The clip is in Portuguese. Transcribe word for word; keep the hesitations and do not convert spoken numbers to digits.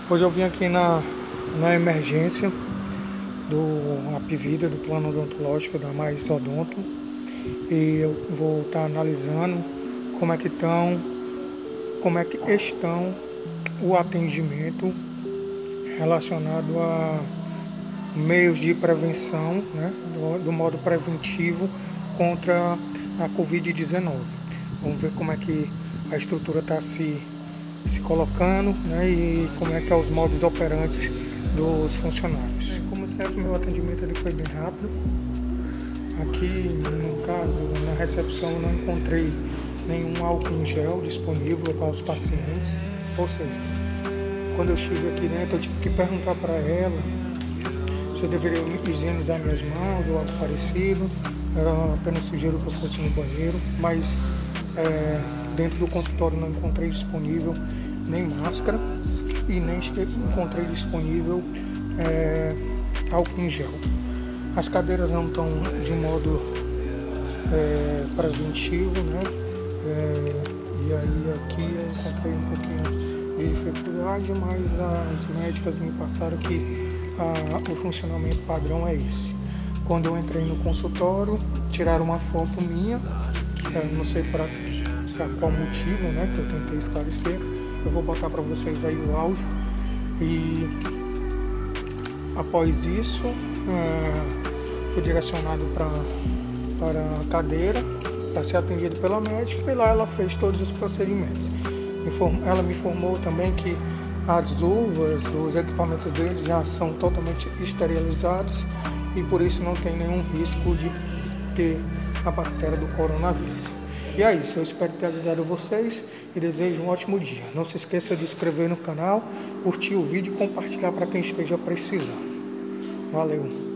Hoje eu vim aqui na, na emergência do Apvida, do plano odontológico da Mais Odonto, e eu vou estar analisando como é que estão, como é que estão o atendimento relacionado a meios de prevenção, né, do, do modo preventivo contra a covid dezenove. Vamos ver como é que a estrutura está se, se colocando, né, e como é que é os modos operantes dos funcionários. É, como sempre, meu atendimento ele foi bem rápido. Aqui, no caso, na recepção, eu não encontrei nenhum álcool em gel disponível para os pacientes. Ou seja, quando eu cheguei aqui dentro, eu tive que perguntar para ela se eu deveria higienizar minhas mãos ou algo parecido. Ela apenas sugeriu que eu fosse no banheiro, mas é, dentro do consultório não encontrei disponível nem máscara e nem encontrei disponível é, álcool em gel. As cadeiras não estão de modo é, preventivo, né? É, e aí aqui eu encontrei um pouquinho de dificuldade, mas as médicas me passaram que a, o funcionamento padrão é esse. Quando eu entrei no consultório, tiraram uma foto minha, eu não sei para qual motivo, né, que eu tentei esclarecer. Eu vou botar para vocês aí o áudio. E após isso, é, fui direcionado para para a cadeira para ser atendido pela médica, e lá ela fez todos os procedimentos. Ela me informou também que as luvas, os equipamentos deles já são totalmente esterilizados e por isso não tem nenhum risco de ter a bactéria do coronavírus. E é isso, eu espero ter ajudado vocês e desejo um ótimo dia. Não se esqueça de se inscrever no canal, curtir o vídeo e compartilhar para quem esteja precisando. Valeu!